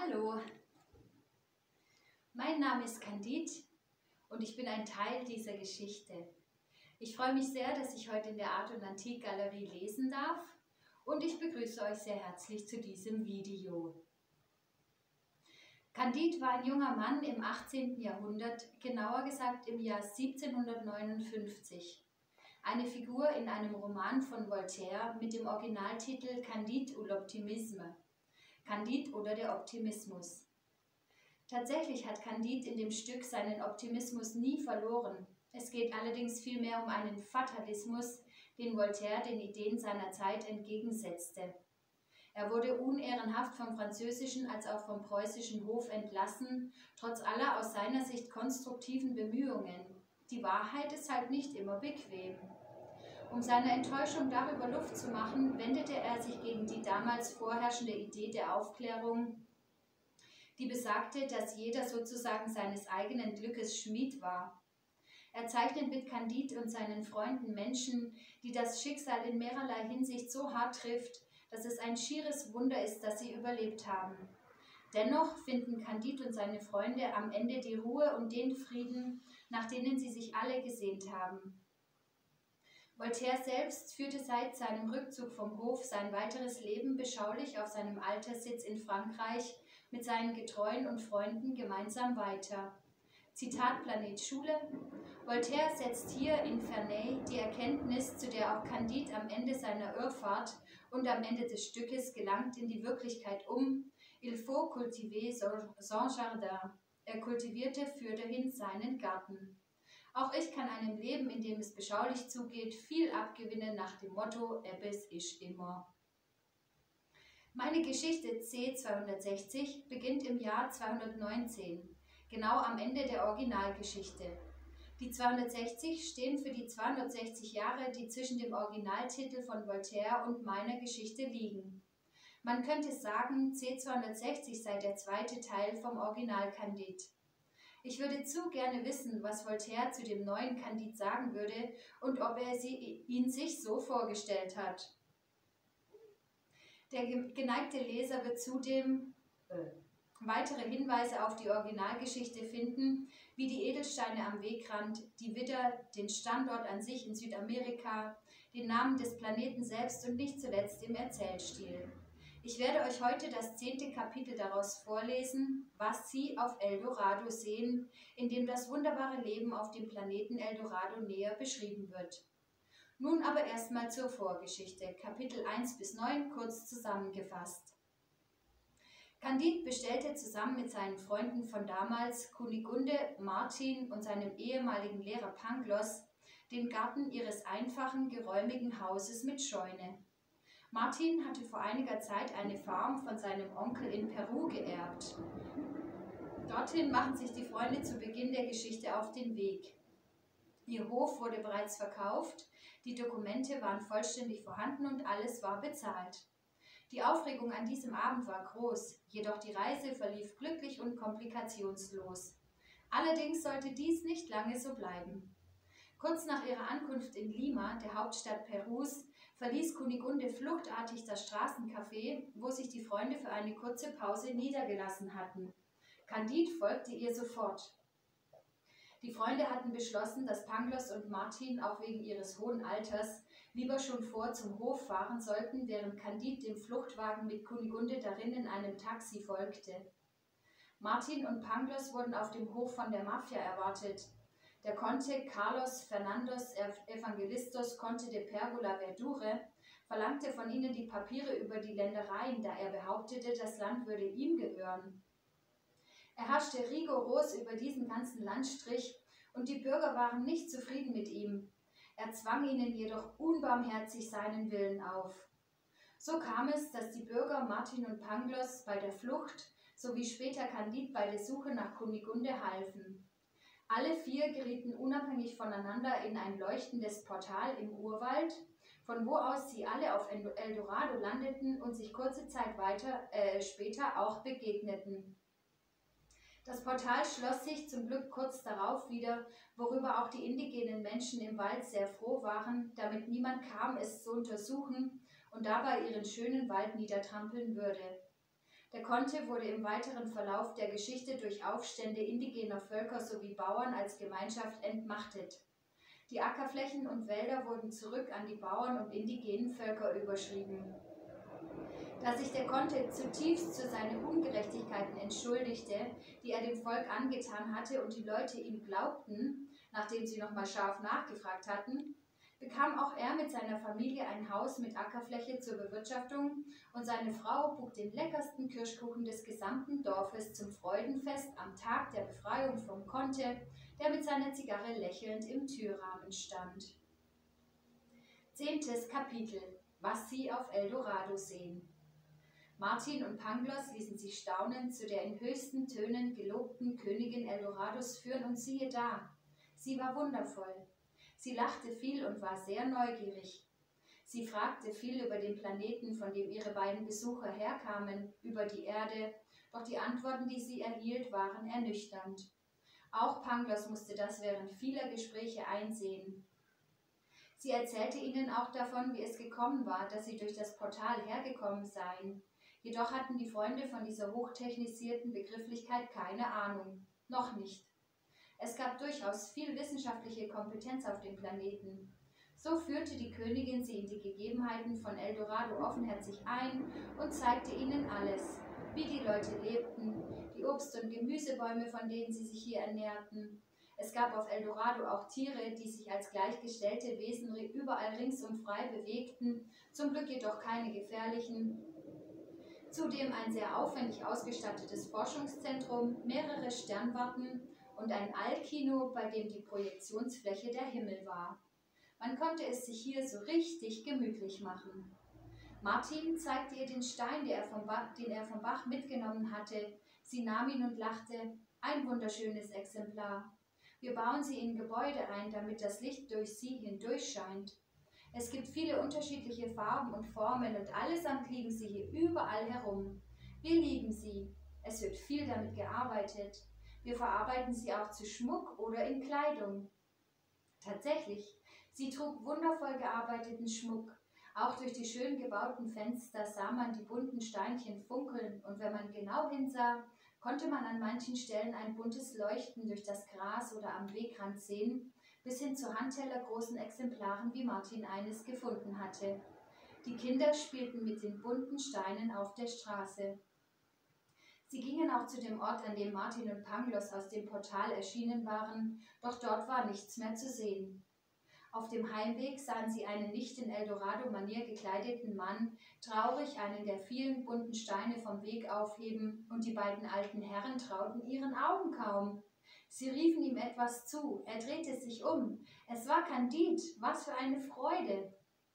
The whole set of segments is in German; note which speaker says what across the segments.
Speaker 1: Hallo, mein Name ist Candide und ich bin ein Teil dieser Geschichte. Ich freue mich sehr, dass ich heute in der Art- und Antik-Galerie lesen darf und ich begrüße euch sehr herzlich zu diesem Video. Candide war ein junger Mann im 18. Jahrhundert, genauer gesagt im Jahr 1759. Eine Figur in einem Roman von Voltaire mit dem Originaltitel Candide ou l'optimisme. Candide oder der Optimismus. Tatsächlich hat Candide in dem Stück seinen Optimismus nie verloren. Es geht allerdings vielmehr um einen Fatalismus, den Voltaire den Ideen seiner Zeit entgegensetzte. Er wurde unehrenhaft vom französischen als auch vom preußischen Hof entlassen, trotz aller aus seiner Sicht konstruktiven Bemühungen. Die Wahrheit ist halt nicht immer bequem. Um seiner Enttäuschung darüber Luft zu machen, wendete er sich gegen die damals vorherrschende Idee der Aufklärung, die besagte, dass jeder sozusagen seines eigenen Glückes Schmied war. Er zeichnet mit Candide und seinen Freunden Menschen, die das Schicksal in mehrerlei Hinsicht so hart trifft, dass es ein schieres Wunder ist, dass sie überlebt haben. Dennoch finden Candide und seine Freunde am Ende die Ruhe und den Frieden, nach denen sie sich alle gesehnt haben. Voltaire selbst führte seit seinem Rückzug vom Hof sein weiteres Leben beschaulich auf seinem Alterssitz in Frankreich mit seinen Getreuen und Freunden gemeinsam weiter. Zitat Planet Schule: Voltaire setzt hier in Ferney die Erkenntnis, zu der auch Candide am Ende seiner Irrfahrt und am Ende des Stückes gelangt, in die Wirklichkeit um. Il faut cultiver son jardin. Er kultivierte fürderhin seinen Garten. Auch ich kann einem Leben, in dem es beschaulich zugeht, viel abgewinnen nach dem Motto Ebbes isch immer. Meine Geschichte C260 beginnt im Jahr 219, genau am Ende der Originalgeschichte. Die 260 stehen für die 260 Jahre, die zwischen dem Originaltitel von Voltaire und meiner Geschichte liegen. Man könnte sagen, C260 sei der zweite Teil vom Original Candide. Ich würde zu gerne wissen, was Voltaire zu dem neuen Candide sagen würde und ob er ihn sich so vorgestellt hat. Der geneigte Leser wird zudem weitere Hinweise auf die Originalgeschichte finden, wie die Edelsteine am Wegrand, die Widder, den Standort an sich in Südamerika, den Namen des Planeten selbst und nicht zuletzt im Erzählstil. Ich werde euch heute das 10. Kapitel daraus vorlesen, was Sie auf Eldorado sehen, in dem das wunderbare Leben auf dem Planeten Eldorado näher beschrieben wird. Nun aber erstmal zur Vorgeschichte, Kapitel 1 bis 9 kurz zusammengefasst. Candide bestellte zusammen mit seinen Freunden von damals, Kunigunde, Martin und seinem ehemaligen Lehrer Pangloss, den Garten ihres einfachen, geräumigen Hauses mit Scheune. Martin hatte vor einiger Zeit eine Farm von seinem Onkel in Peru geerbt. Dorthin machen sich die Freunde zu Beginn der Geschichte auf den Weg. Ihr Hof wurde bereits verkauft, die Dokumente waren vollständig vorhanden und alles war bezahlt. Die Aufregung an diesem Abend war groß, jedoch die Reise verlief glücklich und komplikationslos. Allerdings sollte dies nicht lange so bleiben. Kurz nach ihrer Ankunft in Lima, der Hauptstadt Perus, verließ Kunigunde fluchtartig das Straßencafé, wo sich die Freunde für eine kurze Pause niedergelassen hatten. Candide folgte ihr sofort. Die Freunde hatten beschlossen, dass Pangloss und Martin auch wegen ihres hohen Alters lieber schon vor zum Hof fahren sollten, während Candide dem Fluchtwagen mit Kunigunde darin in einem Taxi folgte. Martin und Pangloss wurden auf dem Hof von der Mafia erwartet. Der Conte Carlos Fernandos Evangelistos Conte de Pergola Verdure verlangte von ihnen die Papiere über die Ländereien, da er behauptete, das Land würde ihm gehören. Er herrschte rigoros über diesen ganzen Landstrich und die Bürger waren nicht zufrieden mit ihm. Er zwang ihnen jedoch unbarmherzig seinen Willen auf. So kam es, dass die Bürger Martin und Pangloss bei der Flucht sowie später Candide bei der Suche nach Kunigunde halfen. Alle vier gerieten unabhängig voneinander in ein leuchtendes Portal im Urwald, von wo aus sie alle auf Eldorado landeten und sich kurze Zeit später auch begegneten. Das Portal schloss sich zum Glück kurz darauf wieder, worüber auch die indigenen Menschen im Wald sehr froh waren, damit niemand kam, es zu untersuchen und dabei ihren schönen Wald niedertrampeln würde. Der Conte wurde im weiteren Verlauf der Geschichte durch Aufstände indigener Völker sowie Bauern als Gemeinschaft entmachtet. Die Ackerflächen und Wälder wurden zurück an die Bauern und indigenen Völker überschrieben. Da sich der Conte zutiefst für seine Ungerechtigkeiten entschuldigte, die er dem Volk angetan hatte, und die Leute ihm glaubten, nachdem sie nochmal scharf nachgefragt hatten, bekam auch er mit seiner Familie ein Haus mit Ackerfläche zur Bewirtschaftung und seine Frau buk den leckersten Kirschkuchen des gesamten Dorfes zum Freudenfest am Tag der Befreiung vom Conte, der mit seiner Zigarre lächelnd im Türrahmen stand. 10. Kapitel: Was sie auf Eldorado sehen. Martin und Pangloss ließen sich staunend zu der in höchsten Tönen gelobten Königin Eldorados führen, und siehe da, sie war wundervoll. Sie lachte viel und war sehr neugierig. Sie fragte viel über den Planeten, von dem ihre beiden Besucher herkamen, über die Erde, doch die Antworten, die sie erhielt, waren ernüchternd. Auch Pangloss musste das während vieler Gespräche einsehen. Sie erzählte ihnen auch davon, wie es gekommen war, dass sie durch das Portal hergekommen seien. Jedoch hatten die Freunde von dieser hochtechnisierten Begrifflichkeit keine Ahnung. Noch nicht. Es gab durchaus viel wissenschaftliche Kompetenz auf dem Planeten. So führte die Königin sie in die Gegebenheiten von Eldorado offenherzig ein und zeigte ihnen alles, wie die Leute lebten, die Obst- und Gemüsebäume, von denen sie sich hier ernährten. Es gab auf Eldorado auch Tiere, die sich als gleichgestellte Wesen überall ringsum frei bewegten, zum Glück jedoch keine gefährlichen. Zudem ein sehr aufwendig ausgestattetes Forschungszentrum, mehrere Sternwarten und ein Allkino, bei dem die Projektionsfläche der Himmel war. Man konnte es sich hier so richtig gemütlich machen. Martin zeigte ihr den Stein, den er vom Bach mitgenommen hatte. Sie nahm ihn und lachte. Ein wunderschönes Exemplar. Wir bauen sie in Gebäude ein, damit das Licht durch sie hindurch scheint. Es gibt viele unterschiedliche Farben und Formen und allesamt liegen sie hier überall herum. Wir lieben sie. Es wird viel damit gearbeitet. Wir verarbeiten sie auch zu Schmuck oder in Kleidung. Tatsächlich, sie trug wundervoll gearbeiteten Schmuck. Auch durch die schön gebauten Fenster sah man die bunten Steinchen funkeln, und wenn man genau hinsah, konnte man an manchen Stellen ein buntes Leuchten durch das Gras oder am Wegrand sehen, bis hin zu handtellergroßen Exemplaren, wie Martin eines gefunden hatte. Die Kinder spielten mit den bunten Steinen auf der Straße. Sie gingen auch zu dem Ort, an dem Martin und Pangloss aus dem Portal erschienen waren, doch dort war nichts mehr zu sehen. Auf dem Heimweg sahen sie einen nicht in Eldorado-Manier gekleideten Mann traurig einen der vielen bunten Steine vom Weg aufheben, und die beiden alten Herren trauten ihren Augen kaum. Sie riefen ihm etwas zu, er drehte sich um. Es war Candide, was für eine Freude!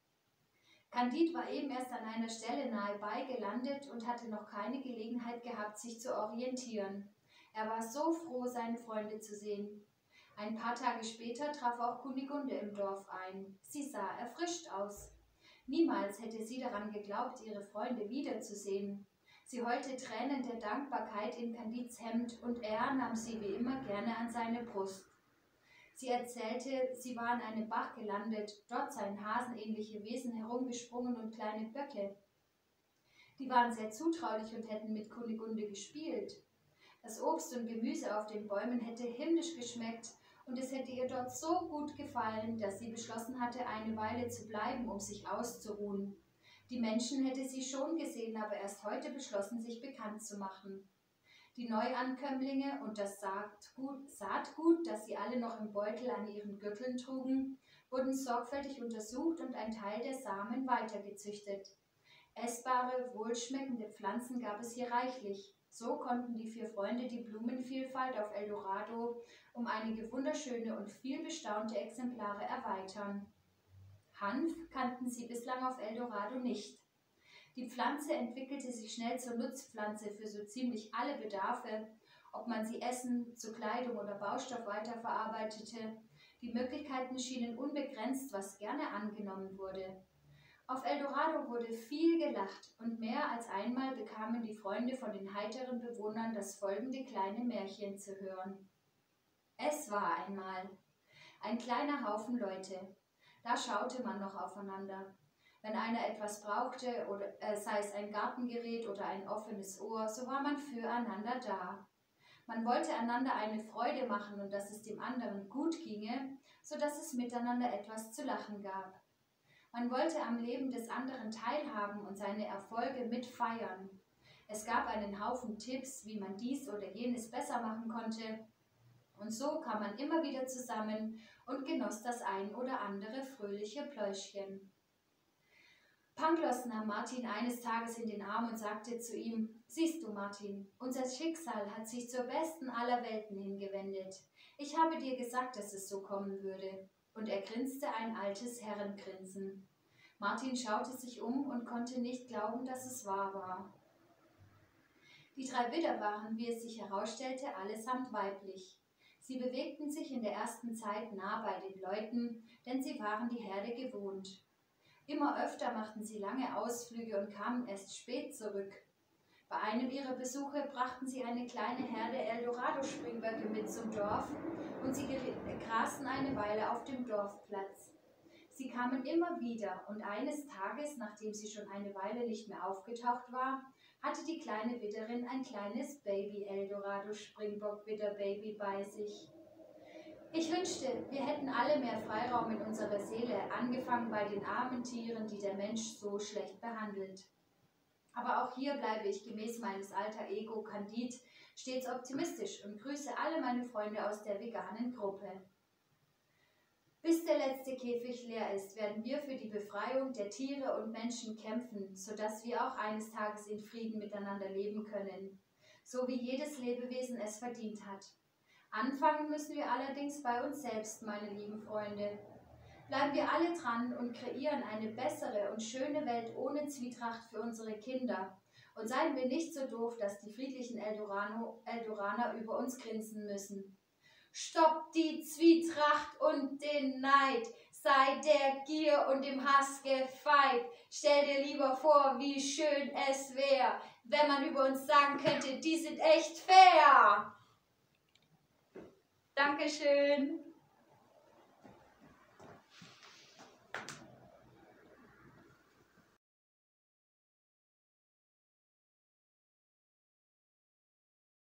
Speaker 1: Candide war eben erst an einer Stelle nahe bei gelandet und hatte noch keine Gelegenheit gehabt, sich zu orientieren. Er war so froh, seine Freunde zu sehen. Ein paar Tage später traf auch Kunigunde im Dorf ein. Sie sah erfrischt aus. Niemals hätte sie daran geglaubt, ihre Freunde wiederzusehen. Sie heulte Tränen der Dankbarkeit in Candides Hemd, und er nahm sie wie immer gerne an seine Brust. Sie erzählte, sie war an einem Bach gelandet, dort seien hasenähnliche Wesen herumgesprungen und kleine Böcke. Die waren sehr zutraulich und hätten mit Kunigunde gespielt. Das Obst und Gemüse auf den Bäumen hätte himmlisch geschmeckt, und es hätte ihr dort so gut gefallen, dass sie beschlossen hatte, eine Weile zu bleiben, um sich auszuruhen. Die Menschen hätte sie schon gesehen, aber erst heute beschlossen, sich bekannt zu machen. Die Neuankömmlinge und das Saatgut, das sie alle noch im Beutel an ihren Gürteln trugen, wurden sorgfältig untersucht und ein Teil der Samen weitergezüchtet. Essbare, wohlschmeckende Pflanzen gab es hier reichlich. So konnten die 4 Freunde die Blumenvielfalt auf Eldorado um einige wunderschöne und vielbestaunte Exemplare erweitern. Hanf kannten sie bislang auf Eldorado nicht. Die Pflanze entwickelte sich schnell zur Nutzpflanze für so ziemlich alle Bedarfe, ob man sie essen, zu Kleidung oder Baustoff weiterverarbeitete. Die Möglichkeiten schienen unbegrenzt, was gerne angenommen wurde. Auf Eldorado wurde viel gelacht, und mehr als einmal bekamen die Freunde von den heiteren Bewohnern das folgende kleine Märchen zu hören. Es war einmal ein kleiner Haufen Leute. Da schaute man noch aufeinander. Wenn einer etwas brauchte, oder sei es ein Gartengerät oder ein offenes Ohr, so war man füreinander da. Man wollte einander eine Freude machen und dass es dem anderen gut ginge, so dass es miteinander etwas zu lachen gab. Man wollte am Leben des anderen teilhaben und seine Erfolge mitfeiern. Es gab einen Haufen Tipps, wie man dies oder jenes besser machen konnte, und so kam man immer wieder zusammen und genoss das ein oder andere fröhliche Pläuschchen. Pangloss nahm Martin eines Tages in den Arm und sagte zu ihm: »Siehst du, Martin, unser Schicksal hat sich zur besten aller Welten hingewendet. Ich habe dir gesagt, dass es so kommen würde.« Und er grinste ein altes Herrengrinsen. Martin schaute sich um und konnte nicht glauben, dass es wahr war. Die 3 Widder waren, wie es sich herausstellte, allesamt weiblich. Sie bewegten sich in der ersten Zeit nah bei den Leuten, denn sie waren die Herde gewohnt. Immer öfter machten sie lange Ausflüge und kamen erst spät zurück. Bei einem ihrer Besuche brachten sie eine kleine Herde Eldorado-Springböcke mit zum Dorf und sie grasten eine Weile auf dem Dorfplatz. Sie kamen immer wieder und eines Tages, nachdem sie schon eine Weile nicht mehr aufgetaucht war, hatte die kleine Widderin ein kleines Baby-Eldorado-Springbock-Widder-Baby bei sich. Ich wünschte, wir hätten alle mehr Freiraum in unserer Seele, angefangen bei den armen Tieren, die der Mensch so schlecht behandelt. Aber auch hier bleibe ich gemäß meines alter Ego Candid stets optimistisch und grüße alle meine Freunde aus der veganen Gruppe. Bis der letzte Käfig leer ist, werden wir für die Befreiung der Tiere und Menschen kämpfen, sodass wir auch eines Tages in Frieden miteinander leben können, so wie jedes Lebewesen es verdient hat. Anfangen müssen wir allerdings bei uns selbst, meine lieben Freunde. Bleiben wir alle dran und kreieren eine bessere und schöne Welt ohne Zwietracht für unsere Kinder. Und seien wir nicht so doof, dass die friedlichen Eldoraner über uns grinsen müssen. Stoppt die Zwietracht und den Neid, sei der Gier und dem Hass gefeit. Stell dir lieber vor, wie schön es wäre, wenn man über uns sagen könnte, die sind echt fair. Dankeschön.